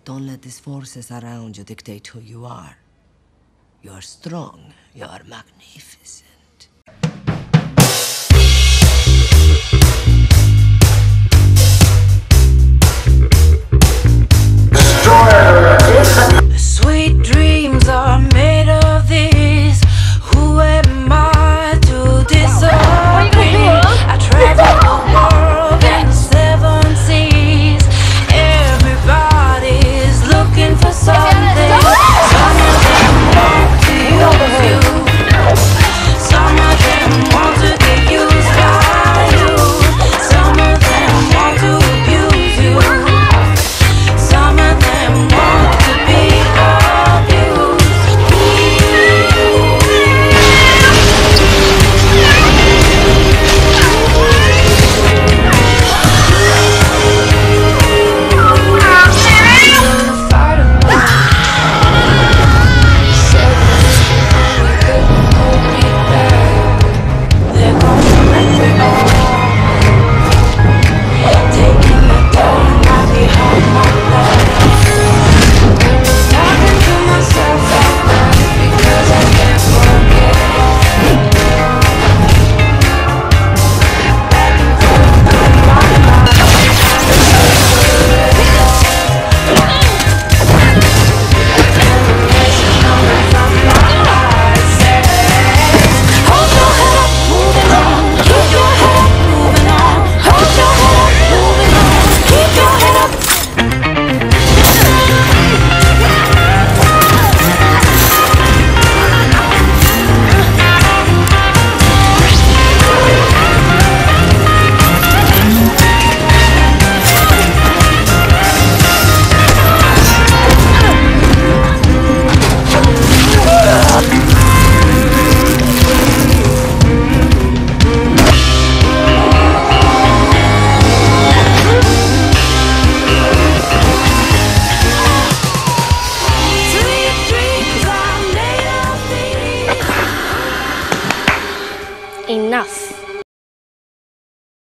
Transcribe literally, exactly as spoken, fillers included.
Don't let these forces around you dictate who you are. You're strong. You're magnificent. Sweet dreams are made of this. Who am I to disagree? I travel the world and the seven seas. Everybody's looking for something. Some of them want to use you. Some of them want to get used by you. Some of them want to abuse you. Some of them want to be abused. They're gonna break me all. Taking the down right behind my back. Talking to myself at night because I can't forget. Back and forth on my mind. Memories coming from my eyes says, hold your head up, moving on. Keep your head up, moving on. Hold your head up, moving on. Keep your head up. Sweet dreams are made of these. Enough.